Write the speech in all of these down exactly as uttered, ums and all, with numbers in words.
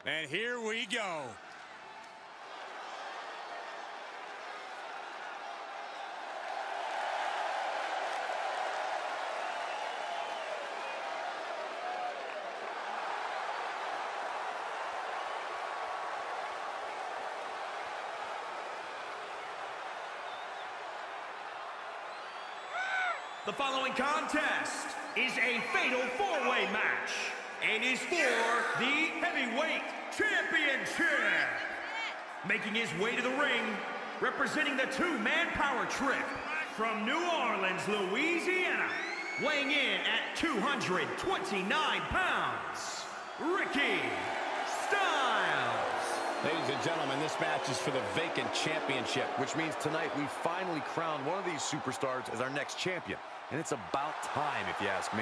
And here we go. The following contest is a fatal four-way match and is for the Heavyweight Championship. Making his way to the ring, representing the two-man power trip from New Orleans, Louisiana, weighing in at two hundred twenty-nine pounds, Ricky Styles. Ladies and gentlemen, this match is for the vacant championship, which means tonight we finally crown one of these superstars as our next champion. And it's about time, if you ask me.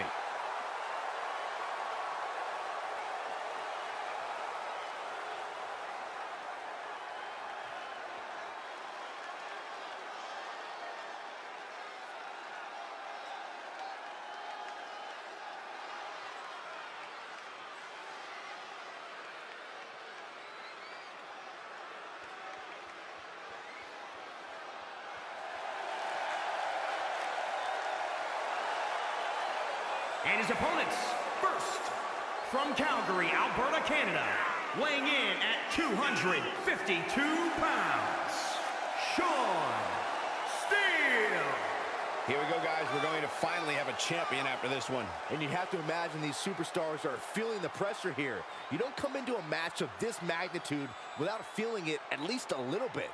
And his opponents, first, from Calgary, Alberta, Canada, weighing in at two hundred fifty-two pounds, Shawn Steele. Here we go, guys. We're going to finally have a champion after this one. And you have to imagine these superstars are feeling the pressure here. You don't come into a match of this magnitude without feeling it at least a little bit.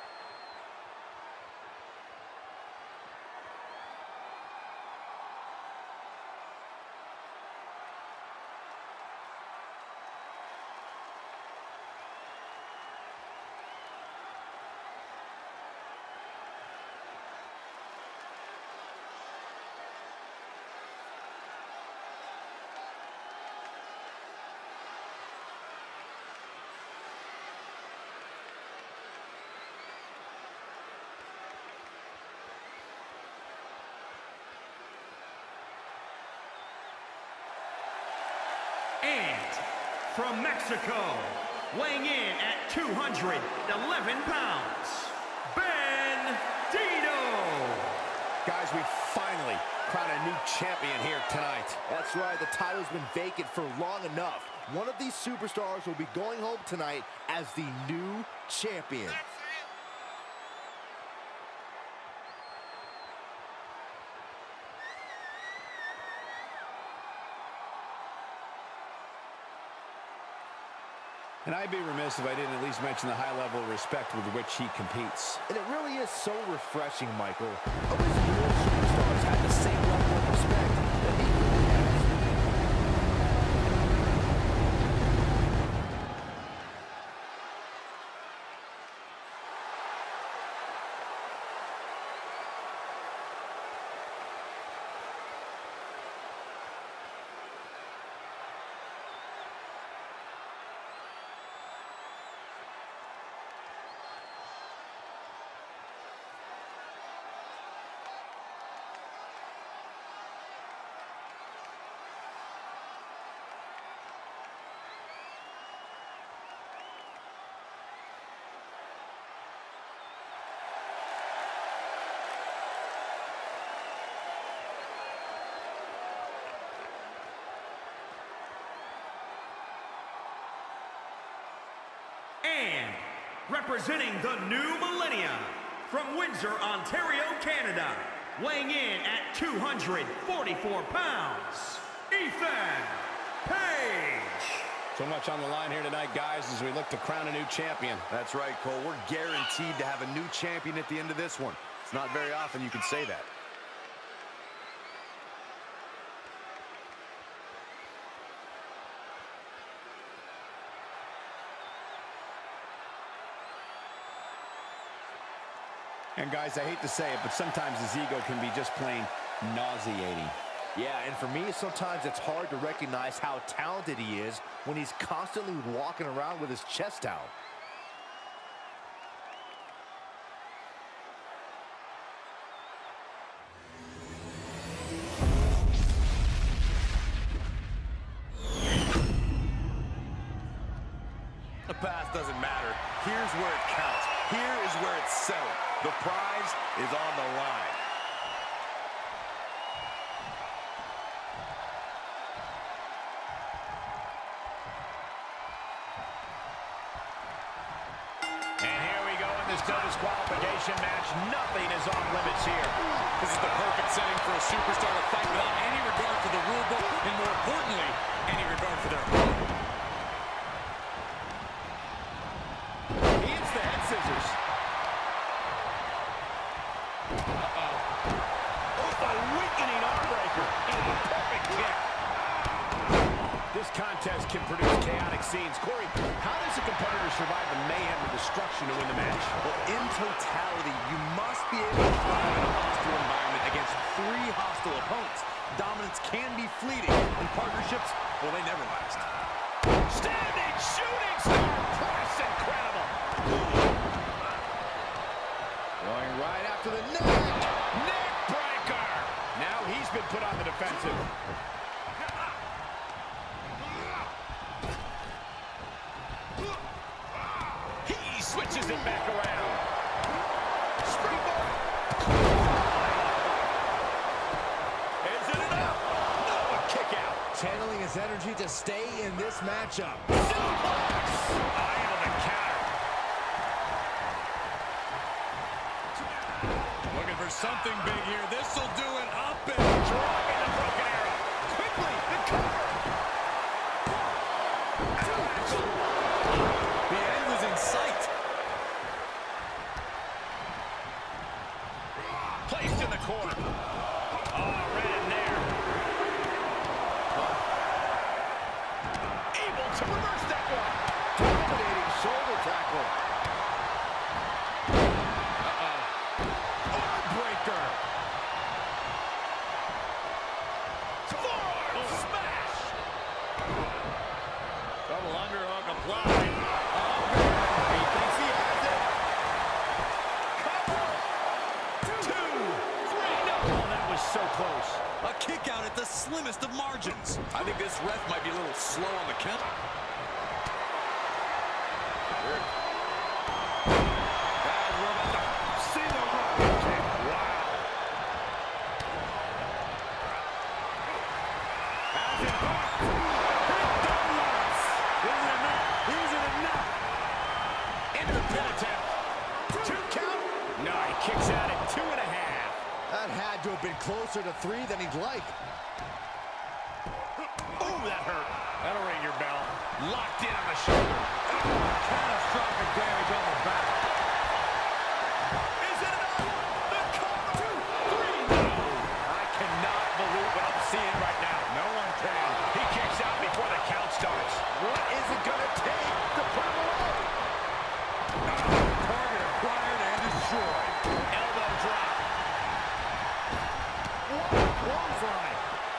And from Mexico, weighing in at two hundred eleven pounds, Bandido. Guys, we finally crown a new champion here tonight. That's right, the title's been vacant for long enough. One of these superstars will be going home tonight as the new champion. And I'd be remiss if I didn't at least mention the high level of respect with which he competes. And it really is so refreshing, Michael. I wish real superstars had the same level of respect that he really has. And representing the new millennium, from Windsor, Ontario, Canada, weighing in at two hundred forty-four pounds, Ethan Page. So much on the line here tonight, guys, as we look to crown a new champion. That's right, Cole. We're guaranteed to have a new champion at the end of this one. It's not very often you can say that. And guys, I hate to say it, but sometimes his ego can be just plain nauseating. Yeah, and for me, sometimes it's hard to recognize how talented he is when he's constantly walking around with his chest out. past doesn't matter. Here's where it counts. Here is where it's settled. The prize is on the line. And here we go in this no disqualification match. Nothing is off limits here. This is the perfect setting for a superstar to fight without any regard for the rule book, and more importantly, any regard for their opponent. He hits the head scissors. Uh-oh. Oh, a weakening arm breaker. And a perfect kick. This contest can produce chaotic scenes. Corey, how does a competitor survive the mayhem and destruction to win the match? Well, in totality, you must be able to thrive in a hostile environment against three hostile opponents. Dominance can be fleeting, and partnerships, well, they never last. Standing shooting star press, incredible. Going right after the neck. Neck breaker. Now he's been put on the defensive. He switches it back around. Springboard. Is it enough? No, a kick out. Channeling his energy to stay in this matchup. Suplex. Eye of the counter. Looking for something big here. This will do it. Up and Drawing the broken arrow. Quickly, the cover. the end was in sight. Placed in the corner. Oh, right in there. Able to reverse that one. Dominating shoulder tackle. Uh-oh. Arm breaker. Forearm smash. Double underhook applied. Oh, man. He thinks he has it. Cover. Two. Three. No. Oh, that was so close. A kick out at the slimmest of margins. I think this ref might be a little slow on the count. As we're about to see the rocket kick. Wow. As it popped. Hit the nuts. Is it enough? Is it enough? Into the pin attempt. Two count. No, he kicks out at two and a half. That had to have been closer to three than he'd like. Oh, that hurt. That'll ring your bell. Locked in on the shoulder. Oh, catastrophic damage on the back. Is it enough? The cover. Two, three. No. I cannot believe what I'm seeing right now. No one can. He kicks out before the count starts. What is it going to take to put him away? Oh, target acquired and destroyed. Elbow drop. What a clothesline.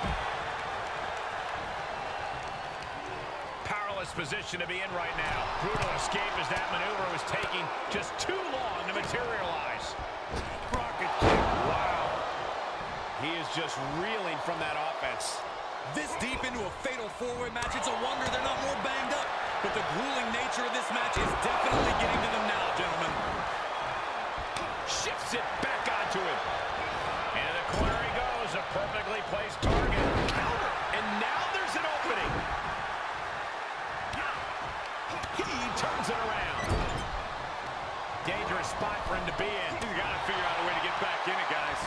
Powerless position to be in right now. Brutal escape as that maneuver was taking just too long to materialize. Rocket kick. Wow. He is just reeling from that offense. This deep into a fatal four-way match, it's a wonder they're not more banged up. But the grueling nature of this match is definitely getting to them now, gentlemen. Shifts it back onto him. Into the corner he goes. A perfectly placed target. Counter. And now there's an opening. He turns it around. Dangerous spot for him to be in. He's got to figure out a way to get back in it, guys.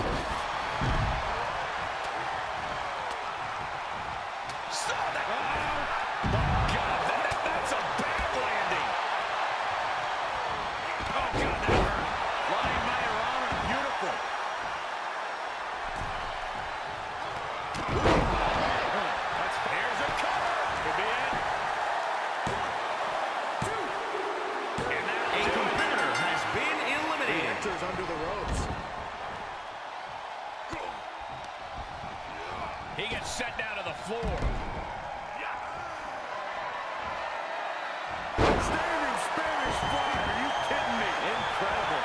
Saw that. Oh, God, that, that, that's a bad landing. Oh, God, that hurt. Flying by her arm, beautiful. That's, here's a cover. Could be it. And that a competitor has been eliminated. He enters under the ropes. He gets set down to the floor. Standing Spanish fly. Are you kidding me? Incredible.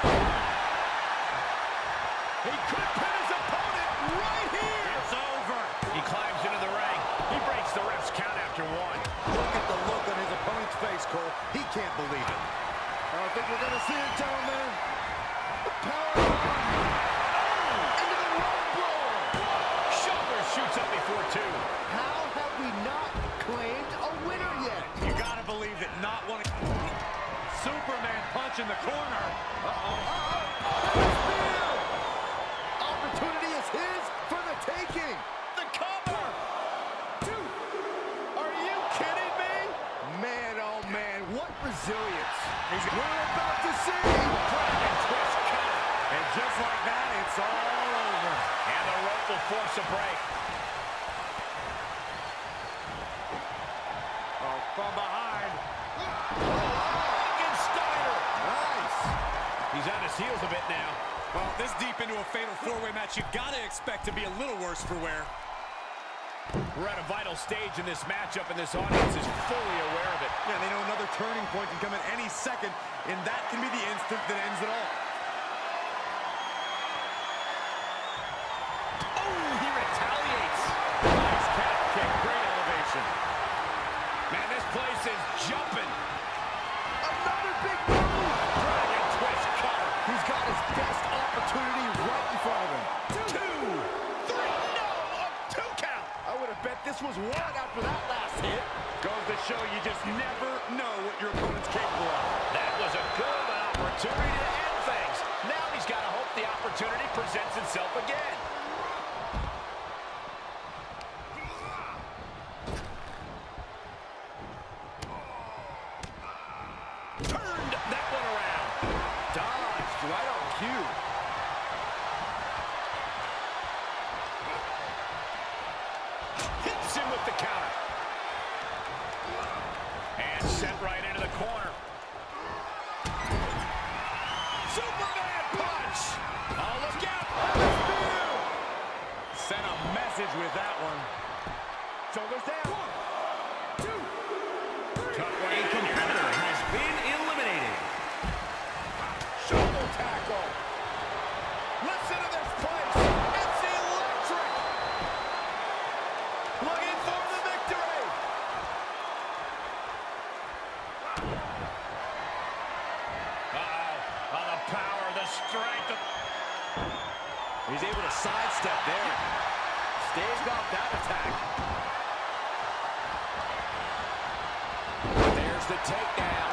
He could pin his opponent right here. It's over. He climbs into the ring. He breaks the ref's count after one. Look at the look on his opponent's face, Cole. He can't believe it. I don't think we're going to see it, gentlemen. The power into the rope blow. Shoulder shoots up before two. How have we not claimed a winner yet? You gotta believe that not one. Superman punch in the corner. Uh-oh. Spear! Opportunity is his for the taking. The cover. Two. Are you kidding me? Man, oh man, what resilience. We're about to see. Dragon twist cover. And just like that, it's all over. And the rope will force a break. Oh, from behind. Steiner. Nice. He's on his heels a bit now. Well, this deep into a fatal four-way match, you gotta expect to be a little worse for wear. We're at a vital stage in this matchup, and this audience is fully aware of it. Yeah, they know another turning point can come at any second, and that can be the instant that ends it all. Oh, he retaliates. Nice calf kick, great elevation. Man, this place is jumping. Another big move. Dragon twist cover. He's got his best opportunity right in front of him. Two, three, no, a two count. I would have bet this was one after that last hit. Goes to show you just never know what your opponent's capable of. That was a good opportunity to end things. Now he's got to hope the opportunity presents itself again. Turned that one around. Dodged right on cue. Hits him with the counter. And sent right into the corner. Superman punch. Oh, look out. Sent a message with that one. Shoulders down. One, two, three. Cut right A in. competitor has been eliminated. Shoulder tackle. Listen to this place. It's electric. Looking for the victory. Uh-oh. Oh, the power, the strength. Of... He's able to sidestep there. Staves off that attack. There's the takedown.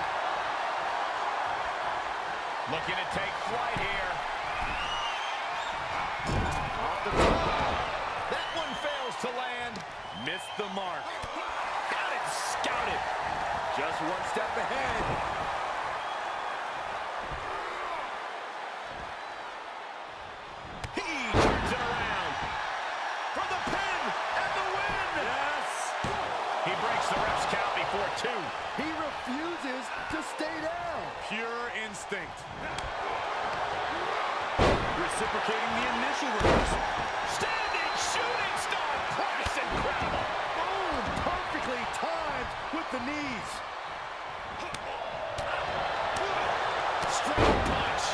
Looking to take flight here. Off the top. That one fails to land. Missed the mark. Got it scouted. Just one step ahead. He turns it around. For the pin and the win. Yes. He breaks the ref's count before two. He refuses to stay down. Pure instinct. Reciprocating the initial reversal. Standing shooting star press, incredible. Boom. Perfectly timed with the knees. Straight punch.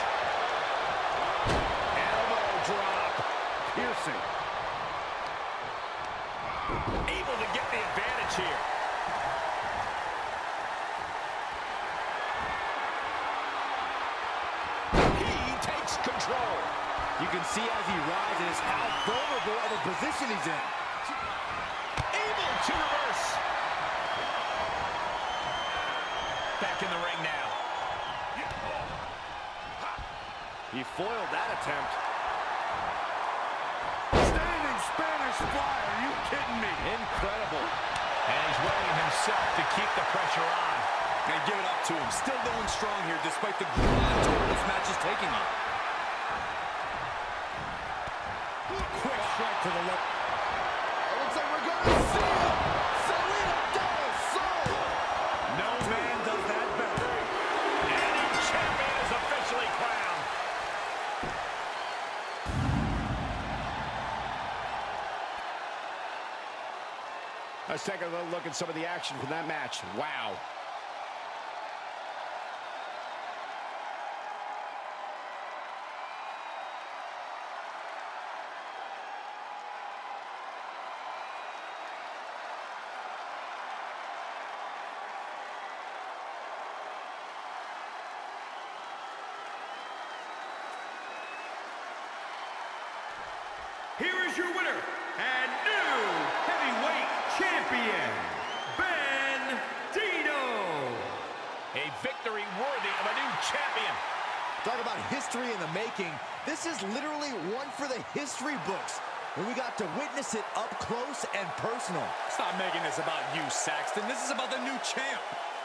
Elbow drop. Piercing. Able to get the advantage here. He takes control. You can see as he rises how vulnerable of a position he's in. Able to reverse. Back in the ring now. He foiled that attempt. Standing Spanish fly. Are you kidding me? Incredible. And he's willing himself to keep the pressure on. Gonna give it up to him. Still going strong here despite the grind toll this match is taking him. Quick strike to the left. Looks like we're going to see it. Salida del Sol. No man does that better. And the champion is officially crowned. Let's take a little look at some of the action from that match. Wow. here's your winner and new heavyweight champion, Bandito. A victory worthy of a new champion. Talk about history in the making. This is literally one for the history books. And we got to witness it up close and personal. Stop making this about you, Saxton. This is about the new champ.